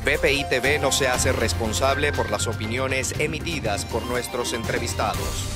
BPI TV no se hace responsable por las opiniones emitidas por nuestros entrevistados.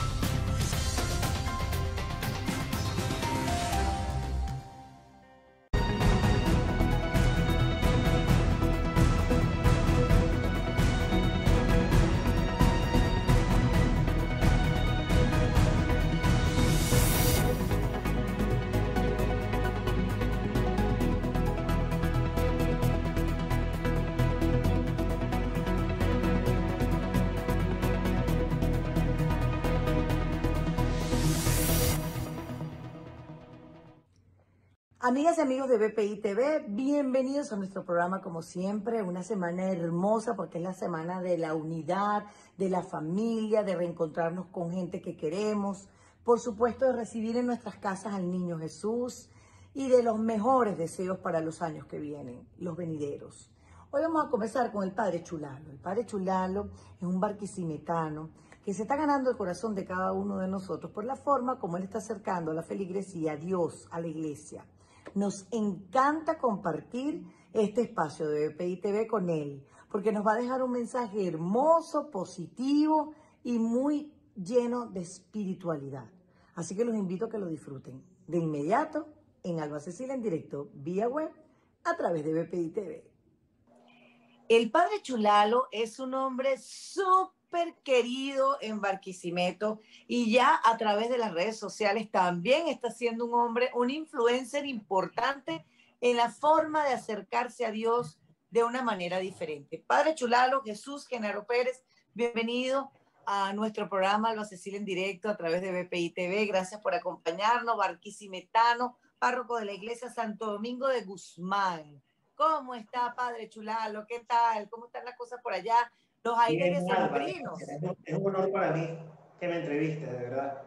Amigas y amigos de BPI TV, bienvenidos a nuestro programa como siempre, una semana hermosa porque es la semana de la unidad, de la familia, de reencontrarnos con gente que queremos, por supuesto de recibir en nuestras casas al niño Jesús y de los mejores deseos para los años que vienen, los venideros. Hoy vamos a comenzar con el Padre Chulalo. El Padre Chulalo es un barquisimetano que se está ganando el corazón de cada uno de nosotros por la forma como él está acercando a la feligresía, a Dios, a la iglesia. Nos encanta compartir este espacio de BPI TV con él, porque nos va a dejar un mensaje hermoso, positivo y muy lleno de espiritualidad. Así que los invito a que lo disfruten de inmediato en Alba Cecilia en directo, vía web, a través de BPI TV. El Padre Chulalo es un hombre súper querido en Barquisimeto y ya a través de las redes sociales también está siendo un hombre, un influencer importante en la forma de acercarse a Dios de una manera diferente. Padre Chulalo, Jesús Genaro Pérez, bienvenido a nuestro programa Alba Cecilia en directo a través de BPI TV. Gracias por acompañarnos, barquisimetano, párroco de la iglesia Santo Domingo de Guzmán. ¿Cómo está, Padre Chulalo? ¿Qué tal? ¿Cómo están las cosas por allá? Los aires decembrinos. Es un honor para mí que me entrevistes, de verdad.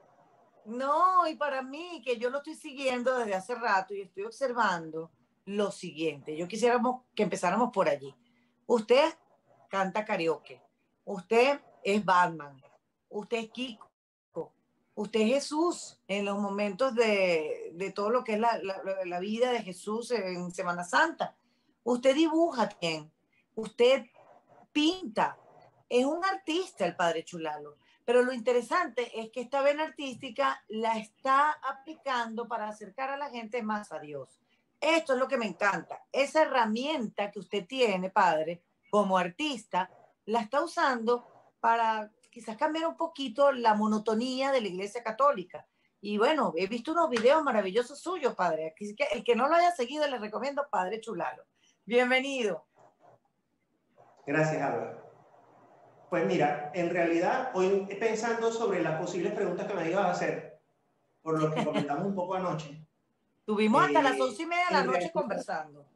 No, y para mí, que yo lo estoy siguiendo desde hace rato y estoy observando lo siguiente. Yo quisiéramos que empezáramos por allí. Usted canta karaoke. Usted es Batman. Usted es Kiko. Usted es Jesús en los momentos de todo lo que es la vida de Jesús en Semana Santa. Usted dibuja bien, usted pinta. Es un artista el Padre Chulalo. Pero lo interesante es que esta vena artística la está aplicando para acercar a la gente más a Dios. Esto es lo que me encanta. Esa herramienta que usted tiene, Padre, como artista, la está usando para quizás cambiar un poquito la monotonía de la Iglesia Católica. Y bueno, he visto unos videos maravillosos suyos, Padre. Así que el que no lo haya seguido, le recomiendo Padre Chulalo. Bienvenido. Gracias, Álvaro. Pues mira, en realidad, hoy pensando sobre las posibles preguntas que me ibas a hacer, por lo que comentamos un poco anoche. Tuvimos hasta las 11:30 de la noche realidad, conversando.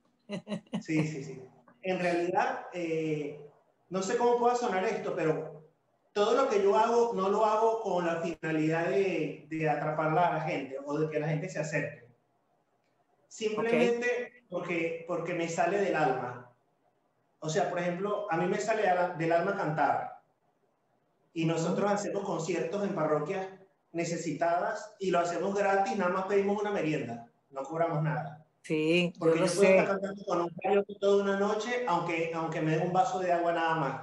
Sí. En realidad, no sé cómo pueda sonar esto, pero todo lo que yo hago, no lo hago con la finalidad de atrapar a la gente o de que la gente se acerque. Simplemente porque me sale del alma. O sea, por ejemplo, a mí me sale del alma cantar. Y nosotros hacemos conciertos en parroquias necesitadas y lo hacemos gratis, nada más pedimos una merienda, no cobramos nada. Sí, porque yo yo puedo estar cantando con un gallo toda una noche, aunque me dé un vaso de agua nada más.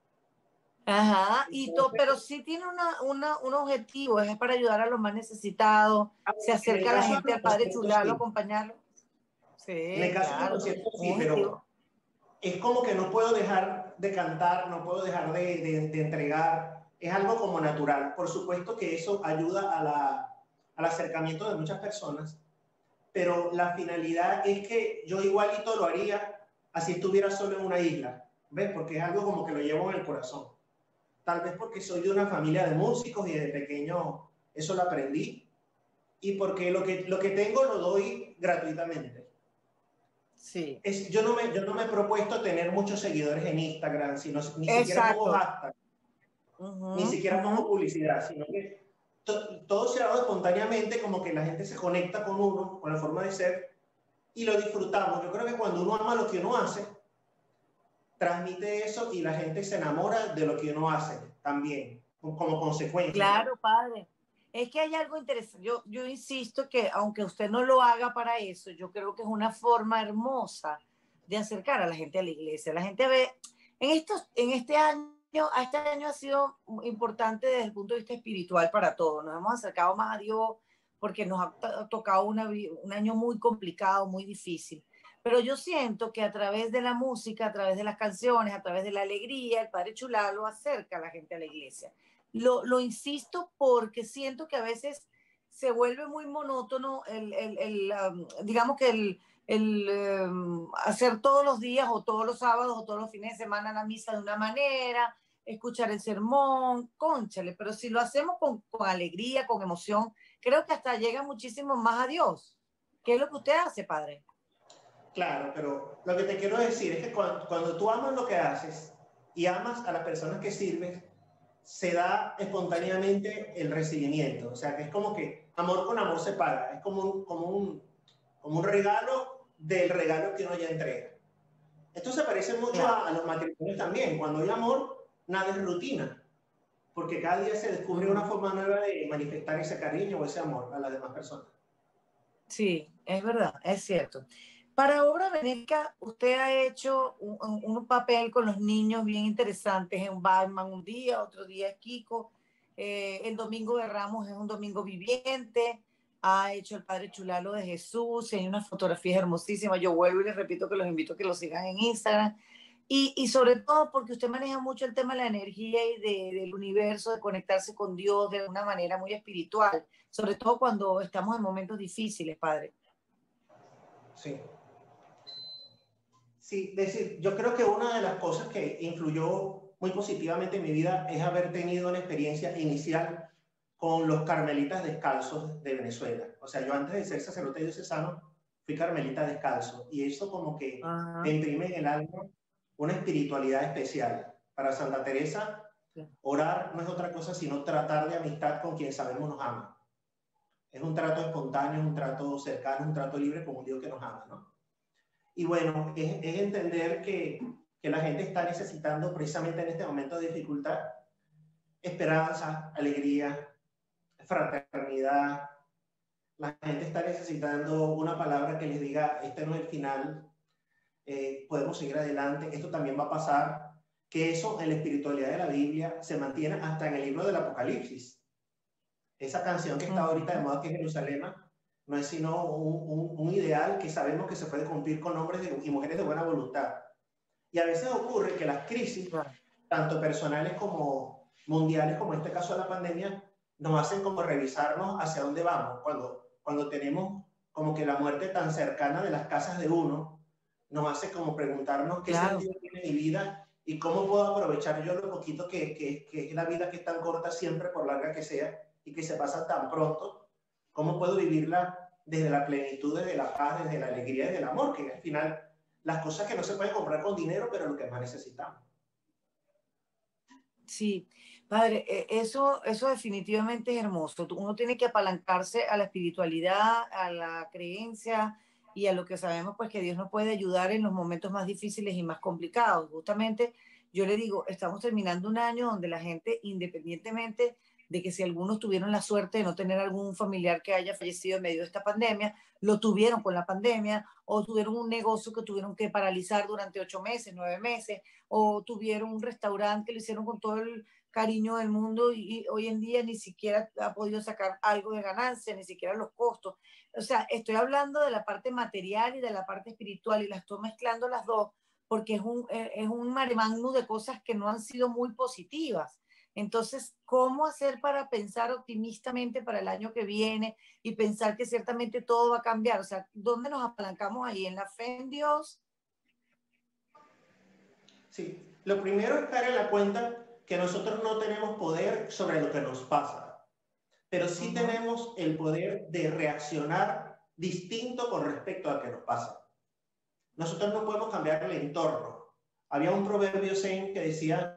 Ajá, pero sí tiene un objetivo, es para ayudar a los más necesitados, se acerca a la gente al Padre Chulalo, acompañarlo. Sí, en el caso de los conciertos sí, pero objetivo. es como que no puedo dejar de cantar, no puedo dejar de entregar, es algo como natural. Por supuesto que eso ayuda al acercamiento de muchas personas, pero la finalidad es que yo igualito lo haría así estuviera solo en una isla, ¿ves? Porque es algo como que lo llevo en el corazón. Tal vez porque soy de una familia de músicos y desde pequeño eso lo aprendí, y porque lo que tengo lo doy gratuitamente. Sí. Yo no me he propuesto tener muchos seguidores en Instagram, ni siquiera pongo hashtag, ni siquiera pongo publicidad, sino que todo se ha dado espontáneamente, como que la gente se conecta con uno, con la forma de ser, y lo disfrutamos. Yo creo que cuando uno ama lo que uno hace, transmite eso y la gente se enamora de lo que uno hace también, como consecuencia. Claro, Padre. Es que hay algo interesante. Yo insisto que aunque usted no lo haga para eso, yo creo que es una forma hermosa de acercar a la gente a la iglesia. La gente ve, este año ha sido importante desde el punto de vista espiritual para todos. Nos hemos acercado más a Dios porque nos ha tocado un año muy complicado, muy difícil. Pero yo siento que a través de la música, a través de las canciones, a través de la alegría, el Padre Chulalo acerca a la gente a la iglesia. Lo insisto porque siento que a veces se vuelve muy monótono digamos que hacer todos los días o todos los sábados o todos los fines de semana la misa de una manera, escuchar el sermón, cónchale, pero si lo hacemos con alegría, con emoción, creo que hasta llega muchísimo más a Dios. ¿Qué es lo que usted hace, padre? Claro, pero lo que te quiero decir es que cuando tú amas lo que haces y amas a las personas que sirves, se da espontáneamente el recibimiento. O sea, que es como que amor con amor se paga. Es como un regalo del regalo que uno ya entrega. Esto se parece mucho Claro. a los matrimonios también. Cuando hay amor, nada es rutina, porque cada día se descubre una forma nueva de manifestar ese cariño o ese amor a las demás personas. Sí, es verdad, es cierto. Para Obra Benéfica, usted ha hecho un papel con los niños bien interesantes en Batman un día, otro día es Kiko. El Domingo de Ramos es un domingo viviente. Ha hecho el Padre Chulalo de Jesús. Hay unas fotografías hermosísimas. Yo vuelvo y les repito que los invito a que lo sigan en Instagram. Y sobre todo porque usted maneja mucho el tema de la energía y del universo, de conectarse con Dios de una manera muy espiritual, sobre todo cuando estamos en momentos difíciles, padre. Sí. Sí, es decir, yo creo que una de las cosas que influyó muy positivamente en mi vida es haber tenido una experiencia inicial con los carmelitas descalzos de Venezuela. O sea, yo antes de ser sacerdote diocesano fui carmelita descalzo y eso como que te Ajá. imprime en el alma una espiritualidad especial. Para Santa Teresa, orar no es otra cosa sino tratar de amistad con quien sabemos nos ama. Es un trato espontáneo, un trato cercano, un trato libre con un Dios que nos ama, ¿no? Y bueno, es entender que la gente está necesitando precisamente en este momento de dificultad esperanza, alegría, fraternidad. La gente está necesitando una palabra que les diga, este no es el final, podemos seguir adelante, esto también va a pasar, que eso en la espiritualidad de la Biblia se mantiene hasta en el libro del Apocalipsis. Esa canción que está ahorita de moda, que es Jerusalén, no es sino un ideal que sabemos que se puede cumplir con hombres y mujeres de buena voluntad. Y a veces ocurre que las crisis, tanto personales como mundiales, como en este caso de la pandemia, nos hacen como revisarnos hacia dónde vamos. Cuando tenemos como que la muerte tan cercana de las casas de uno, nos hace como preguntarnos qué sentido tiene mi vida y cómo puedo aprovechar yo lo poquito que es la vida, que es tan corta siempre, por larga que sea, y que se pasa tan pronto. ¿Cómo puedo vivirla desde la plenitud, desde la paz, desde la alegría, desde el amor? Que al final, las cosas que no se pueden comprar con dinero, pero lo que más necesitamos. Sí, padre, eso definitivamente es hermoso. Uno tiene que apalancarse a la espiritualidad, a la creencia y a lo que sabemos, pues que Dios nos puede ayudar en los momentos más difíciles y más complicados. Justamente, yo le digo, estamos terminando un año donde la gente, independientemente de que si algunos tuvieron la suerte de no tener algún familiar que haya fallecido en medio de esta pandemia, lo tuvieron con la pandemia, o tuvieron un negocio que tuvieron que paralizar durante 8 meses, 9 meses, o tuvieron un restaurante que lo hicieron con todo el cariño del mundo y hoy en día ni siquiera ha podido sacar algo de ganancia, ni siquiera los costos. O sea, estoy hablando de la parte material y de la parte espiritual y las estoy mezclando las dos porque es un mare magnum de cosas que no han sido muy positivas. Entonces, ¿cómo hacer para pensar optimistamente para el año que viene y pensar que ciertamente todo va a cambiar? O sea, ¿dónde nos apalancamos ahí? ¿En la fe en Dios? Sí, lo primero es caer en la cuenta que nosotros no tenemos poder sobre lo que nos pasa, pero sí tenemos el poder de reaccionar distinto con respecto a lo que nos pasa. Nosotros no podemos cambiar el entorno. Había un proverbio zen que decía,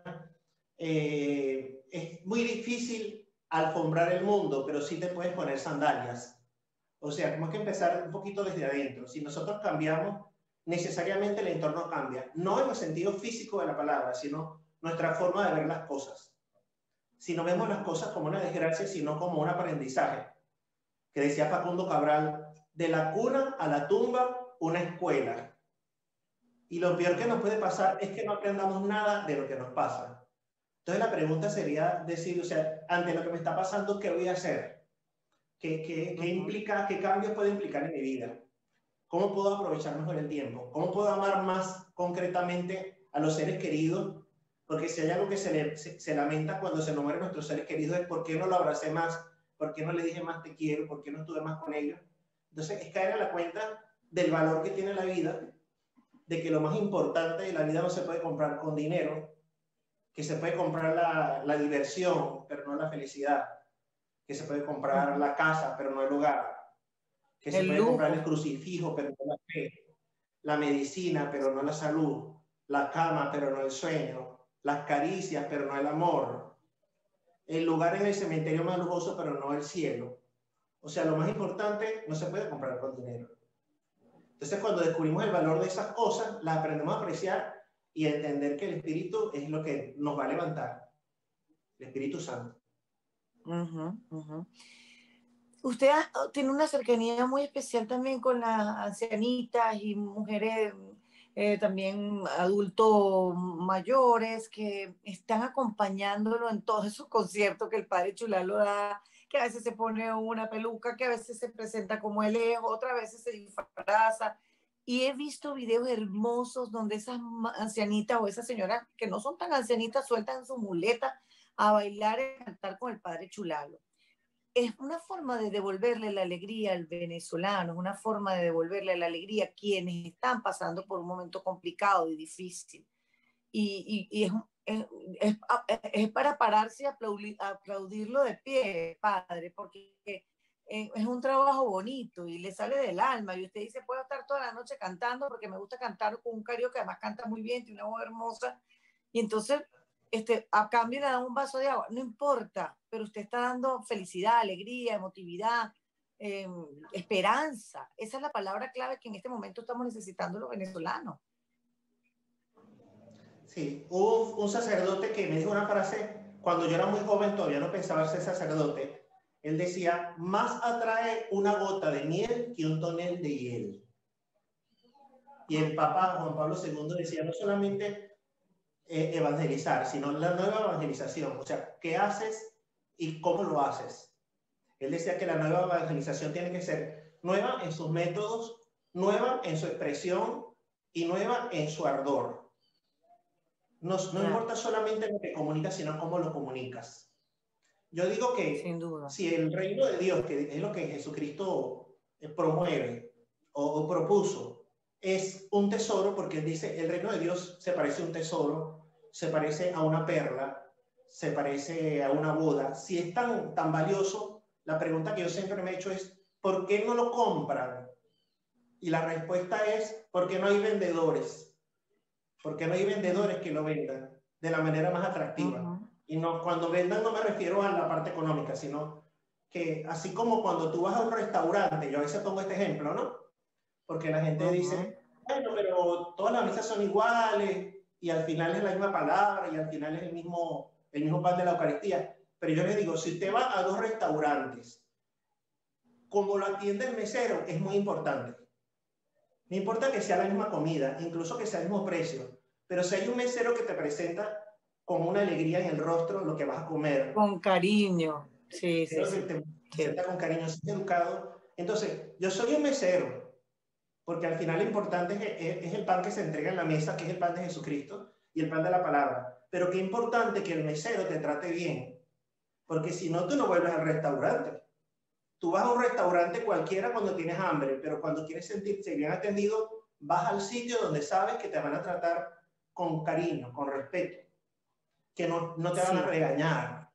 es muy difícil alfombrar el mundo, pero sí te puedes poner sandalias. O sea, tenemos que empezar un poquito desde adentro. Si nosotros cambiamos, necesariamente el entorno cambia. No en el sentido físico de la palabra, sino nuestra forma de ver las cosas. Si no vemos las cosas como una desgracia, sino como un aprendizaje. Que decía Facundo Cabral, de la cuna a la tumba, una escuela. Y lo peor que nos puede pasar es que no aprendamos nada de lo que nos pasa. Entonces la pregunta sería decir, o sea, ante lo que me está pasando, ¿qué voy a hacer? ¿Qué implica, qué cambios puede implicar en mi vida? ¿Cómo puedo aprovechar mejor el tiempo? ¿Cómo puedo amar más concretamente a los seres queridos? Porque si hay algo que se lamenta cuando se nos mueren nuestros seres queridos es por qué no lo abracé más, por qué no le dije más te quiero, por qué no estuve más con ellos. Entonces es caer a la cuenta del valor que tiene la vida, de que lo más importante de la vida no se puede comprar con dinero, que se puede comprar la diversión, pero no la felicidad, que se puede comprar la casa, pero no el hogar, que se El puede comprar el lujo. crucifijo, pero no la fe, la medicina, pero no la salud, la cama, pero no el sueño, las caricias, pero no el amor, el lugar en el cementerio más lujoso, pero no el cielo. O sea, lo más importante no se puede comprar con dinero. Entonces, cuando descubrimos el valor de esas cosas, las aprendemos a apreciar y a entender que el Espíritu es lo que nos va a levantar, el Espíritu Santo. Usted tiene una cercanía muy especial también con las ancianitas y mujeres, también adultos mayores que están acompañándolo en todos esos conciertos que el padre Chulalo da, que a veces se pone una peluca, que a veces se presenta como él es, otras veces se disfraza. Y he visto videos hermosos donde esas ancianitas o esas señoras que no son tan ancianitas sueltan su muleta a bailar y cantar con el padre Chulalo. Es una forma de devolverle la alegría al venezolano, es una forma de devolverle la alegría a quienes están pasando por un momento complicado y difícil. Y es para pararse y aplaudirlo de pie, padre, porque es un trabajo bonito y le sale del alma. Y usted dice, puedo estar toda la noche cantando porque me gusta cantar con un karaoke que además canta muy bien, tiene una voz hermosa. Y entonces a cambio le dan un vaso de agua, no importa, pero usted está dando felicidad, alegría, emotividad, esperanza. Esa es la palabra clave que en este momento estamos necesitando los venezolanos. Sí, hubo un sacerdote que me dijo una frase, cuando yo era muy joven, todavía no pensaba ser sacerdote, él decía, más atrae una gota de miel que un tonel de hiel. Y el Papa Juan Pablo II decía, no solamente evangelizar, sino la nueva evangelización, o sea, ¿qué haces y cómo lo haces? Él decía que la nueva evangelización tiene que ser nueva en sus métodos, nueva en su expresión y nueva en su ardor. No importa solamente lo que comunicas, sino cómo lo comunicas. Yo digo que sin duda, si el reino de Dios, que es lo que Jesucristo promueve o propuso, es un tesoro, porque él dice, el reino de Dios se parece a un tesoro, se parece a una perla, se parece a una boda. Si es tan valioso, la pregunta que yo siempre me he hecho es, ¿por qué no lo compran? Y la respuesta es, porque no hay vendedores. Porque no hay vendedores que lo vendan de la manera más atractiva. Y no, cuando vendan no me refiero a la parte económica, sino que así como cuando tú vas a un restaurante, yo a veces pongo este ejemplo, ¿no? Porque la gente dice, bueno, pero todas las mesas son iguales y al final es la misma palabra y al final es el mismo pan de la Eucaristía. Pero yo les digo, si usted va a dos restaurantes, como lo atiende el mesero es muy importante. No importa que sea la misma comida, incluso que sea el mismo precio, pero si hay un mesero que te presenta con una alegría en el rostro lo que vas a comer. Con cariño, sí, sí. Que te presenta con cariño, es educado. Entonces, yo soy un mesero, porque al final lo importante es el pan que se entrega en la mesa, que es el pan de Jesucristo y el pan de la palabra. Pero qué importante que el mesero te trate bien, porque si no, tú no vuelves al restaurante. Tú vas a un restaurante cualquiera cuando tienes hambre, pero cuando quieres sentirte bien atendido, vas al sitio donde sabes que te van a tratar con cariño, con respeto, que no te van a regañar.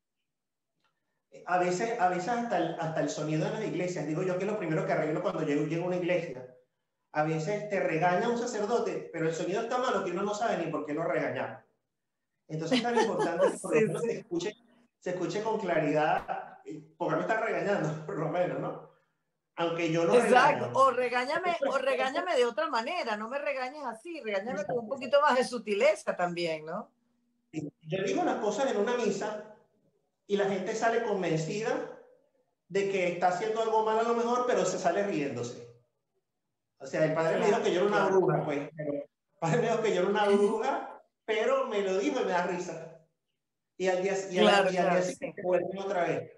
A veces hasta el sonido de las iglesias, digo yo que es lo primero que arreglo cuando llego a una iglesia. A veces te regaña un sacerdote, pero el sonido está malo que uno no sabe ni por qué lo regañaron. Entonces es tan importante que por lo menos se escuche con claridad, porque me están regañando, por lo menos, ¿no? Aunque yo no regaño. O regáñame de otra manera, no me regañes así, regáñame con un poquito más de sutileza también, ¿no? Yo digo las cosas en una misa y la gente sale convencida de que está haciendo algo mal a lo mejor, pero se sale riéndose. O sea, el padre me dijo que yo era una bruja, pues, Padre me dijo que yo era una bruja, pero me lo dijo y me da risa. Y al día, Claro, sí. siguiente vuelven otra vez.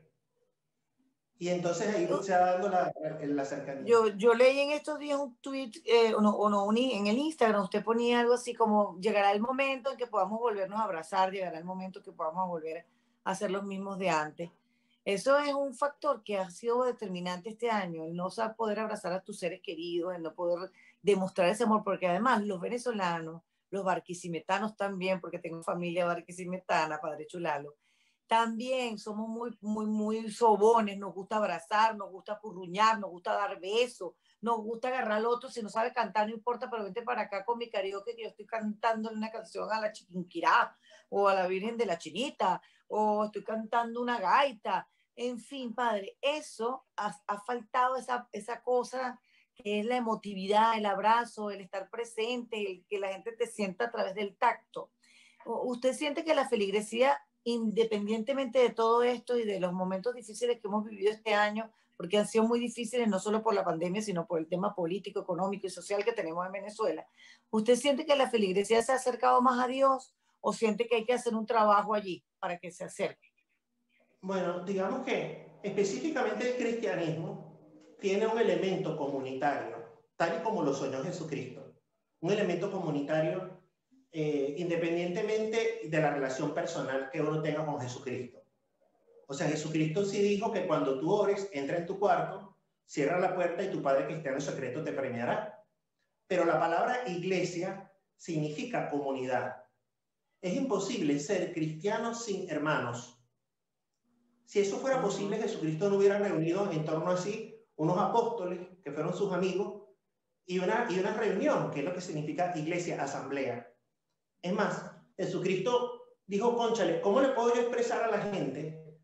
Y entonces ahí se va dando la cercanía. Yo leí en estos días un tweet, en el Instagram, usted ponía algo así como, llegará el momento en que podamos volvernos a abrazar, llegará el momento en que podamos volver a ser los mismos de antes. Eso es un factor que ha sido determinante este año, el no saber poder abrazar a tus seres queridos, el no poder demostrar ese amor, porque además los venezolanos, los barquisimetanos también, porque tengo familia barquisimetana, padre Chulalo, también somos muy sobones, nos gusta abrazar, nos gusta apurruñar, nos gusta dar besos, nos gusta agarrar al otro, si no sabe cantar no importa, pero vente para acá con mi karaoke que yo estoy cantando una canción a la Chiquinquirá o a la Virgen de la Chinita o estoy cantando una gaita, en fin, padre, eso ha faltado esa cosa que es la emotividad, el abrazo, el estar presente, el que la gente te sienta a través del tacto. ¿Usted siente que la feligresía, independientemente de todo esto y de los momentos difíciles que hemos vivido este año, porque han sido muy difíciles no solo por la pandemia, sino por el tema político, económico y social que tenemos en Venezuela, ¿usted siente que la feligresía se ha acercado más a Dios o siente que hay que hacer un trabajo allí para que se acerque? Bueno, digamos que específicamente el cristianismo tiene un elemento comunitario, tal y como lo soñó Jesucristo. Un elemento comunitario independientemente de la relación personal que uno tenga con Jesucristo. O sea, Jesucristo sí dijo que cuando tú ores, entra en tu cuarto, cierra la puerta y tu Padre que está en el secreto te premiará. Pero la palabra iglesia significa comunidad. Es imposible ser cristiano sin hermanos. Si eso fuera posible, Jesucristo no hubiera reunido en torno a sí unos apóstoles que fueron sus amigos y una reunión, que es lo que significa iglesia, asamblea. Es más, Jesucristo dijo, cónchale, ¿cómo le puedo yo expresar a la gente?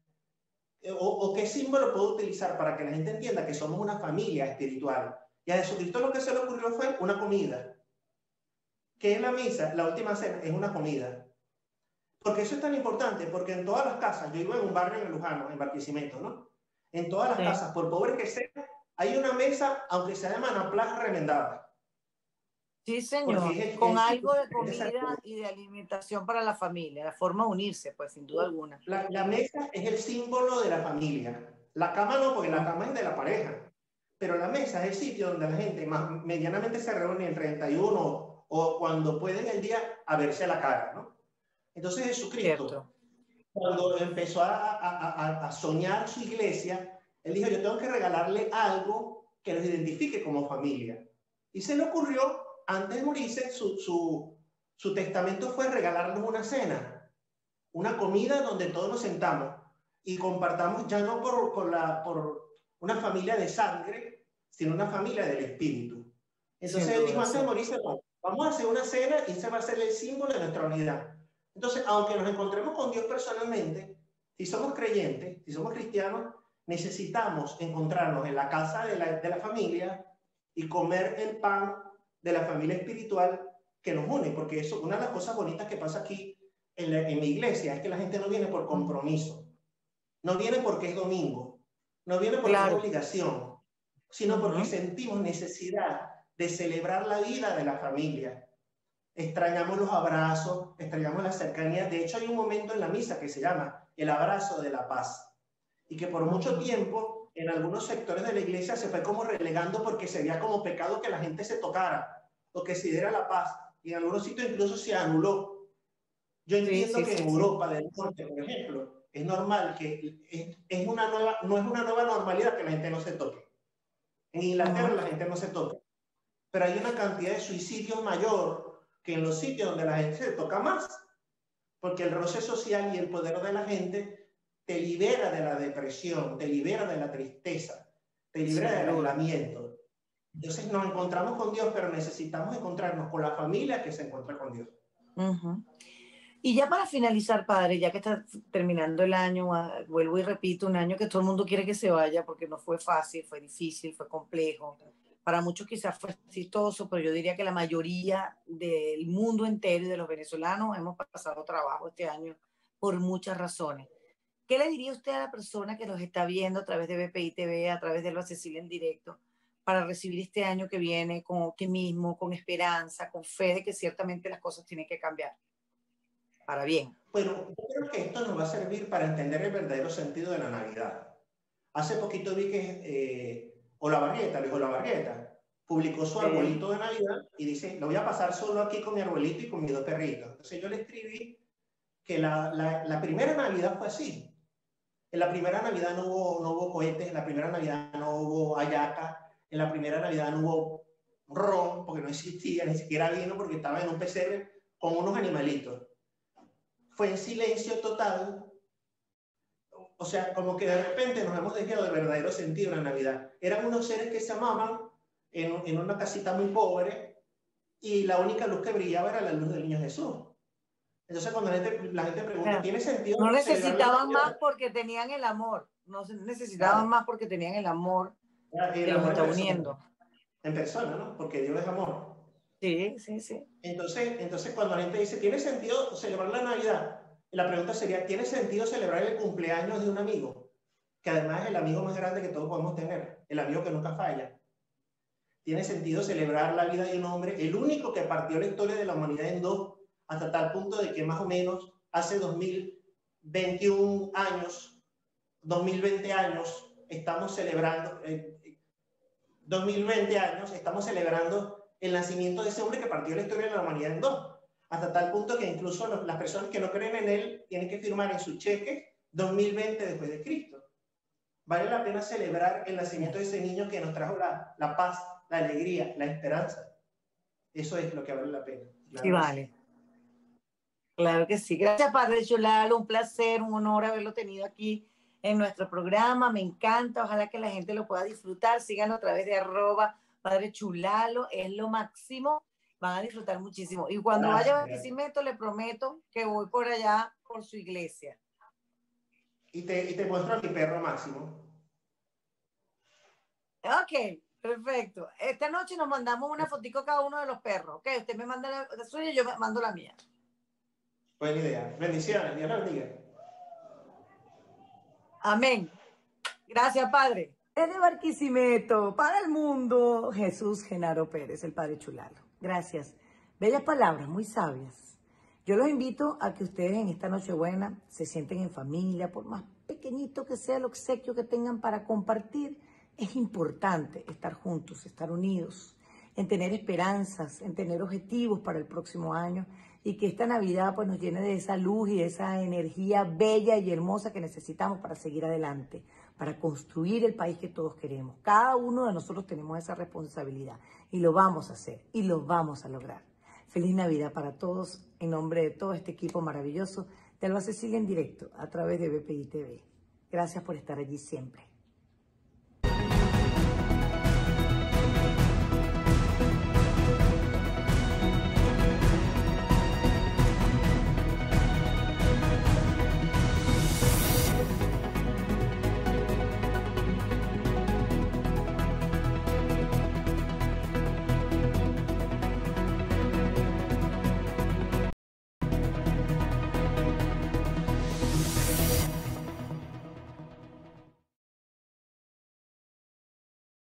O qué símbolo puedo utilizar para que la gente entienda que somos una familia espiritual. Y a Jesucristo lo que se le ocurrió fue una comida. ¿Qué es la misa? La última cena es una comida. Porque eso es tan importante, porque en todas las casas, yo vivo en un barrio en Lujano, en Barquisimeto, ¿no? En todas las casas, por pobre que sea, hay una mesa, aunque sea de manaplas remendada. Sí, señor, con algo de comida y de alimentación para la familia, la forma de unirse, pues sin duda alguna. La mesa es el símbolo de la familia. La cama no, porque la cama es de la pareja. Pero la mesa es el sitio donde la gente medianamente se reúne el 31 o cuando pueden el día a verse a la cara, ¿no? Entonces Jesucristo, cuando empezó a soñar su iglesia, él dijo, yo tengo que regalarle algo que los identifique como familia. Y se le ocurrió, antes de morirse, su testamento fue regalarnos una cena, una comida donde todos nos sentamos y compartamos ya no por una familia de sangre, sino una familia del espíritu. Entonces él dijo, antes de morirse, no, vamos a hacer una cena y ese va a ser el símbolo de nuestra unidad. Entonces, aunque nos encontremos con Dios personalmente, si somos creyentes, si somos cristianos, necesitamos encontrarnos en la casa de la familia y comer el pan de la familia espiritual que nos une, porque eso, una de las cosas bonitas que pasa aquí en mi iglesia es que la gente no viene por compromiso, no viene porque es domingo, no viene porque es obligación, sino porque sentimos necesidad de celebrar la vida de la familia. Extrañamos los abrazos, extrañamos la cercanía. De hecho, hay un momento en la misa que se llama el abrazo de la paz. Y que por mucho tiempo, en algunos sectores de la iglesia se fue como relegando porque se veía como pecado que la gente se tocara o que se diera la paz. Y en algunos sitios incluso se anuló. Yo entiendo que en Europa del Norte, por ejemplo, es normal que no es una nueva normalidad que la gente no se toque. En Inglaterra la gente no se toca. Pero hay una cantidad de suicidios mayor que en los sitios donde la gente se toca más, porque el roce social y el poder de la gente te libera de la depresión, te libera de la tristeza, te libera del aislamiento. Entonces nos encontramos con Dios, pero necesitamos encontrarnos con la familia que se encuentra con Dios. Y ya para finalizar, padre, ya que está terminando el año, vuelvo y repito, un año que todo el mundo quiere que se vaya porque no fue fácil, fue difícil, fue complejo. Para muchos quizás fue exitoso, pero yo diría que la mayoría del mundo entero y de los venezolanos hemos pasado trabajo este año por muchas razones. ¿Qué le diría usted a la persona que nos está viendo a través de BPI TV, a través de Lo Cecilia en directo, para recibir este año que viene con optimismo, con esperanza, con fe de que ciertamente las cosas tienen que cambiar para bien? Bueno, yo creo que esto nos va a servir para entender el verdadero sentido de la Navidad. Hace poquito vi que Olavarrieta, Luis Olavarrieta, publicó su arbolito de Navidad y dice, lo voy a pasar solo aquí con mi arbolito y con mis dos perritos. Entonces yo le escribí que la primera Navidad fue así. En la primera Navidad no hubo cohetes, en la primera Navidad no hubo hallaca, en la primera Navidad no hubo ron, porque no existía, ni siquiera vino, porque estaba en un pesebre con unos animalitos. Fue en silencio total. O sea, como que de repente nos hemos dejado de verdadero sentido la Navidad. Eran unos seres que se amaban en una casita muy pobre y la única luz que brillaba era la luz del niño Jesús. Entonces cuando la gente pregunta, ¿tiene sentido? No necesitaban más porque tenían el amor. No necesitaban más porque tenían el amor que los está uniendo. En persona, ¿no? Porque Dios es amor. Sí, sí, sí. Entonces cuando la gente dice, ¿tiene sentido celebrar la Navidad? La pregunta sería, ¿tiene sentido celebrar el cumpleaños de un amigo? Que además es el amigo más grande que todos podemos tener, el amigo que nunca falla. ¿Tiene sentido celebrar la vida de un hombre, el único que partió la historia de la humanidad en dos, hasta tal punto de que más o menos hace 2021 años, 2020 años, estamos celebrando, 2020 años, estamos celebrando el nacimiento de ese hombre que partió la historia de la humanidad en dos? Hasta tal punto que incluso las personas que no creen en él tienen que firmar en su cheque 2020 después de Cristo. Vale la pena celebrar el nacimiento de ese niño que nos trajo la paz, la alegría, la esperanza. Eso es lo que vale la pena. Sí, vale. Claro que sí. Gracias, Padre Chulalo. Un placer, un honor haberlo tenido aquí en nuestro programa. Me encanta. Ojalá que la gente lo pueda disfrutar. Síganlo a través de @Padre Chulalo. Es lo máximo. Van a disfrutar muchísimo. Y cuando vaya a Barquisimeto, le prometo que voy por allá, por su iglesia. Y te muestro a mi perro Máximo. Ok, perfecto. Esta noche nos mandamos una fotico cada uno de los perros. Ok, usted me manda la suya y yo me mando la mía. Buena idea. Bendiciones. Dios la bendiga. Amén. Gracias, Padre. Desde Barquisimeto, para el mundo, Jesús Genaro Pérez, el Padre Chulalo. Gracias. Bellas palabras, muy sabias. Yo los invito a que ustedes en esta Nochebuena se sienten en familia, por más pequeñito que sea el obsequio que tengan para compartir. Es importante estar juntos, estar unidos, en tener esperanzas, en tener objetivos para el próximo año y que esta Navidad pues nos llene de esa luz y de esa energía bella y hermosa que necesitamos para seguir adelante, para construir el país que todos queremos. Cada uno de nosotros tenemos esa responsabilidad y lo vamos a hacer y lo vamos a lograr. Feliz Navidad para todos, en nombre de todo este equipo maravilloso de Alba Cecilia en directo a través de BPI TV. Gracias por estar allí siempre.